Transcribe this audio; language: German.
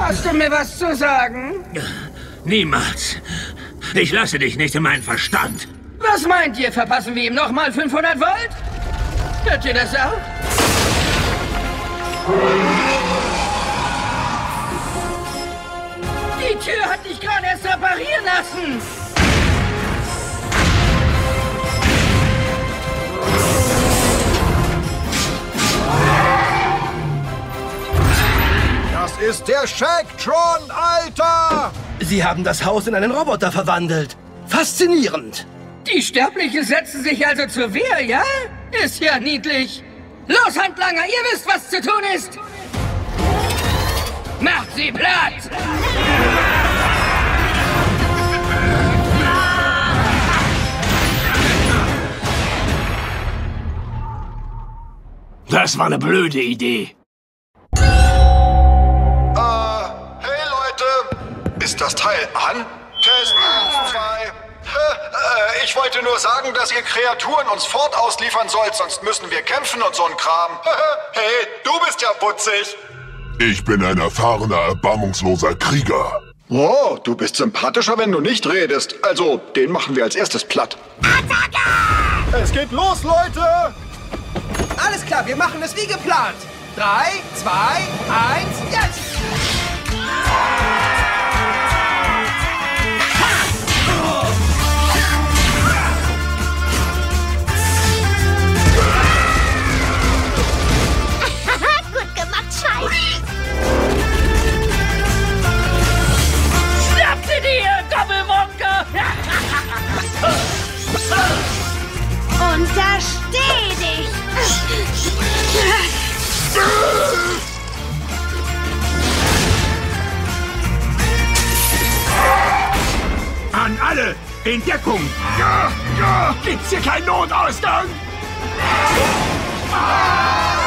Hast du mir was zu sagen? Niemals. Ich lasse dich nicht in meinen Verstand. Was meint ihr? Verpassen wir ihm nochmal 500 Volt? Hört ihr das auch? Die Tür hat dich gerade erst reparieren lassen. Das ist der Shacktron, Alter! Sie haben das Haus in einen Roboter verwandelt. Faszinierend. Die Sterblichen setzen sich also zur Wehr, ja? Ist ja niedlich. Los, Handlanger, ihr wisst, was zu tun ist. Macht sie platt! Das war eine blöde Idee. Hey Leute! Ist das Teil an? Test 1, 2. Ich wollte nur sagen, dass ihr Kreaturen uns fort ausliefern sollt, sonst müssen wir kämpfen und so ein Kram. Hey, du bist ja putzig. Ich bin ein erfahrener, erbarmungsloser Krieger. Oh, du bist sympathischer, wenn du nicht redest. Also, den machen wir als erstes platt. Attacke! Es geht los, Leute! Alles klar, wir machen es wie geplant. 3, 2, 1, jetzt! Gut gemacht, Scheiß! Schnapp sie dir, Doppelwonka! Untersteh dich! An alle! In Deckung! Ja, ja! Gibt's hier keinen Notausgang? Ah!